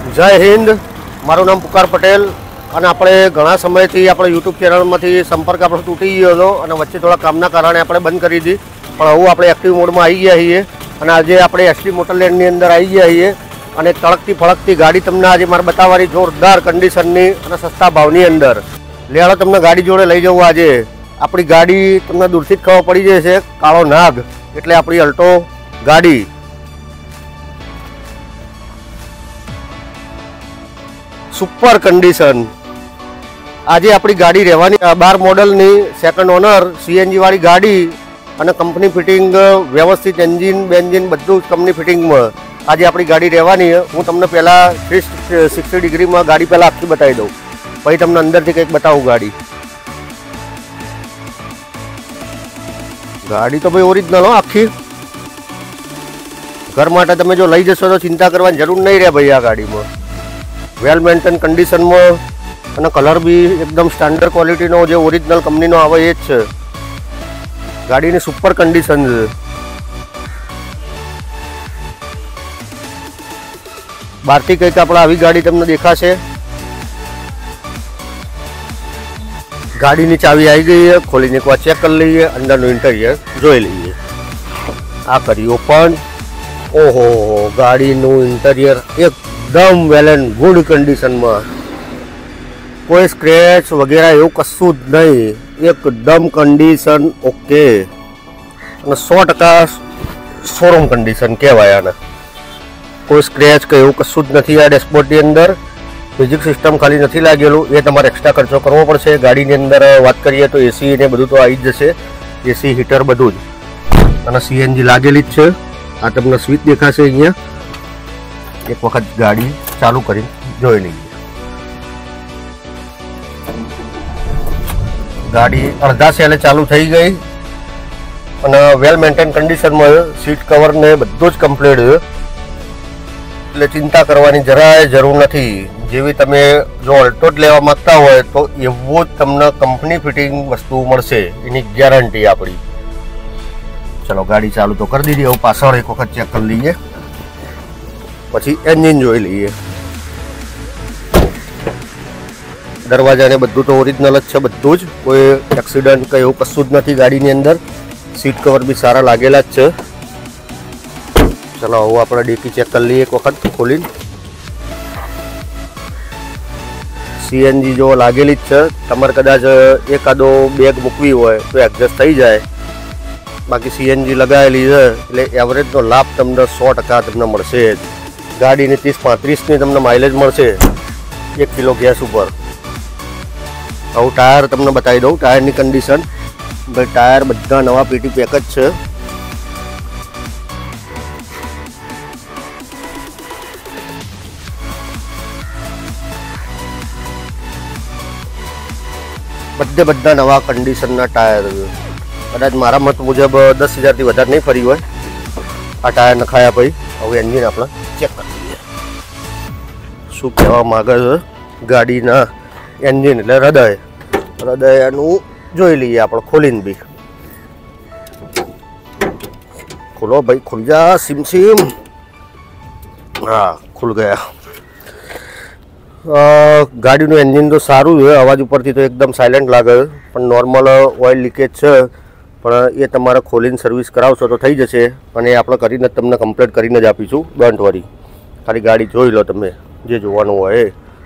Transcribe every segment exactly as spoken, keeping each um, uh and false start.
जय हिंद। मारू नाम पुकार पटेल और अपने घना समय थी अपने यूट्यूब चैनल में संपर्क आप तूटी गयो હતો અને વચ્ચે થોડા કામના કારણે આપણે બંધ કરી દી, પણ હવે આપણે એક્ટિવ મોડમાં આવી ગયા છીએ અને આજે આપણે એસટી મોટરલેન્ડની અંદર આવી ગયા છીએ અને તળકતી ફળકતી ગાડી તમને આજે મારે બતાવવાની જોરદાર કન્ડિશનની અને સસ્તા ભાવની અંદર લેવાળો તમને ગાડી જોડે લઈ જવું। આજે આપણી ગાડી તમને દૂરથી જ ખબર પડી જશે, કાળો નાગ એટલે આપણી અલ્ટો ગાડી। सुपर कंडीशन आज अपनी गाड़ी रहवानी बार मॉडलनी सेकंड ओनर सीएनजी वाली गाड़ी और कंपनी फिटिंग व्यवस्थित एंजीन बेंजीन बधुं कंपनी फिटिंग में आज अपनी गाड़ी रहवानी है। हूँ तमने पहला थ्री सिक्सटी डिग्री में गाड़ी पहला आखी बताई दूँ, पछी तमने अंदर थी कंईक बताऊँ। गाड़ी गाड़ी तो भाई ओरिजिनल हो आखी, घर माटे तमे जो लई जशो तो चिंता करवानी जरूर नहीं रहे भाई। आ गाड़ी में वेल मेन्टेन कंडीशन में અને કલર બી એકદમ સ્ટાન્ડર્ડ ક્વોલિટીનો જે ઓરિજિનલ કંપનીનો આવે એ જ છે। ગાડીની સુપર કન્ડિશન છે। બહારથી કંઈક આપણે આવી ગાડી તમને દેખાશે। ગાડીની ચાવી આવી ગઈ છે, ખોલીને એકવાર ચેક કરી લઈએ, અંદરનું ઇન્ટિરિયર જોઈ લઈએ। આ કરી ઓપન, ઓહો ગાડીનું ઇન્ટિરિયર एकदम वेल एंड गुड कंडीशन में, कोई स्क्रैच वगैरह एवं कशु ज नहीं, एकदम कंडीशन ओके और सौ टका शोरूम कंडीशन कहवाय आने। कोई स्क्रैच के एवं कशु ज नहीं। आ डेशबोर्ड की अंदर म्यूजिक सिस्टम खाली नहीं लागेलू, ये तमारे एक्स्ट्रा खर्चो करवो पड़शे। गाड़ी की अंदर बात करिए तो एसी ने बधुं तो आई ज जशे, एसी हीटर बधुं ज अने सीएनजी लागेली ज छे। आ तमने स्विच देखाशे अहींया, एक वक्त गाड़ी चालू कर जोई लीजिए। गाड़ी अर्धा सेले चालू थी गई और वेल मेन्टेन कंडीशन में सीट कवर ने बधुं ज कम्प्लीट, એટલે चिंता करवानी જરાય જરૂર નથી। જેવી તમે જો અલ્ટો જ લેવા માંગતા હોય તો એવો જ તમને કંપની ફિટિંગ વસ્તુ મળશે, એની ગેરંટી આપણી। ચલો ગાડી ચાલુ તો કરી દીધી, હવે પાછળ એક વખત ચેક કરી લઈએ, પછી એન્જિન જોઈ લઈએ। दरवाजा ने बधुं तो ओरिजिनल ज छे, बधुं ज कोई एक्सिडेंट के एवुं कशुं ज नथी। गाड़ी अंदर सीट कवर भी सारा लागेला ज छे। चलो हवे आपणे डेकी चेक कर लीए एक वखत खोली। सीएनजी जो लागेली ज छे, तमारे कदाच एकादो बेग मूकवी होय तो एडजस्ट थई जाए, बाकी सीएनजी लगाएली छे એટલે एवरेजनो लाभ तमने सौ टका तमने मळशे। गाड़ी ने तीस पैंतीस ने तमने माइलेज मळशे एक किलो गैस पर। हूँ टायर तमने बताई दऊँ, टायर की कंडीशन भाई टायर बधा नवा पीटी पैक ज छे। बधे बधा नवा कंडीशन टायर, कदाच मारा मत मुजब दस हज़ार थी वधारे नहीं फरी होय। आ टायर नखाया भाई। हवे एंजीन आपणे चेक कर लीए, शू कहेवा मांगे छे गाड़ीना एंजीन એટલે હૃદય હૃદયનું જોઈ લઈએ આપણે ખોલીને બી। ખોલો ભાઈ, ખુલ જા સિમ સિમ। हाँ खुल गया। गाड़ीનું એન્જિન તો સારું છે, અવાજ ઉપરથી તો એકદમ સાયલેન્ટ લાગે, પણ નોર્મલ ઓઇલ લીકેજ છે, પણ એ તમારે ખોલીને સર્વિસ કરાવશો તો થઈ જશે અને આપણે કરીને તમને કમ્પ્લીટ કરીને જ આપીશું। ડોન્ટ વરી, ખાલી ગાડી જોઈ લો તમે જે જોવાનું હોય।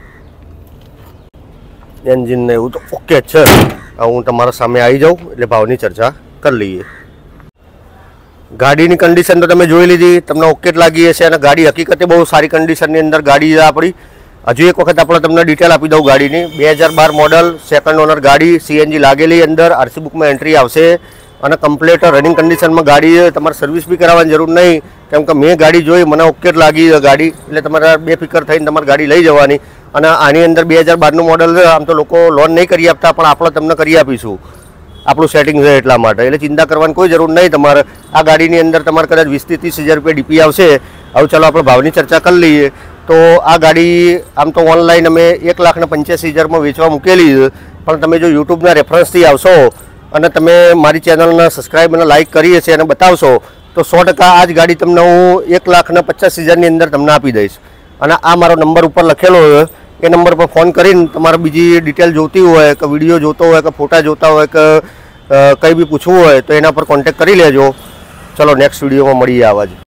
एंजीन ने एवं तो ओके है। हूँ तमारा सामे आई जाऊँ એટલે भावनी चर्चा कर लीए। गाड़ी की कंडीशन तो तमे जोई लीधी, तमने ओके लगी हशे अने गाड़ी हकीकते बहुत सारी कंडीशन अंदर गाड़ी है आपणी। हजू एक वक्त आपणे तमने डिटेल आपी दऊँ गाड़ी की। दो हज़ार बार मॉडल सेकंड ओनर गाड़ी, सीएनजी लागेली, अंदर आरसी बुक में एंट्री आवशे અને कम्प्लीट रनिंग कंडीशन में गाड़ी है। तमारे सर्विस भी करावવાની जरूर नहीं, केम के मैं गाड़ी जोई मने ओके लगी गाड़ी, એટલે તમારે बेफिकर थईने તમારે गाड़ी लई जवानी। અને આની અંદર બે હજાર બારનું મોડલ છે, આમ તો લોકો લોન નહીં કરી આપતા, પણ આપણે તમને કરી આપીશું, આપણું સેટિંગ છે એટલા માટે, એટલે ચિંતા કરવાની કોઈ જરૂર નહીં તમારે। આ ગાડીની અંદર તમારે કદાચ વીસથી ત્રીસ હજાર રૂપિયા ડીપી આવશે। હવે ચાલો આપણે ભાવની ચર્ચા કરી લઈએ। તો આ ગાડી આમ તો ઓનલાઈન અમે એક લાખ ને પંચ્યાસી હજારમાં વેચવા મૂકેલી છે, પણ તમે જો યુટ્યુબના રેફરન્સથી આવશો અને તમે મારી ચેનલને સબસ્ક્રાઈબ અને લાઇક કરી હશે અને બતાવશો તો સો ટકા આ જ ગાડી તમને હું એક લાખ ને પચાસ હજારની અંદર તમને આપી દઈશ। અને આ મારો નંબર ઉપર લખેલો હોય એ નંબર પર ફોન કરીને તમારે બીજી ડિટેલ જોતી હોય કે વિડીયો જોતો હોય કે ફોટા જોતા હોય કે કંઈ બી પૂછવું હોય તો એના પર કોન્ટેક્ટ કરી લેજો. ચલો નેક્સ્ટ વિડીયોમાં મળીએ આવા જ.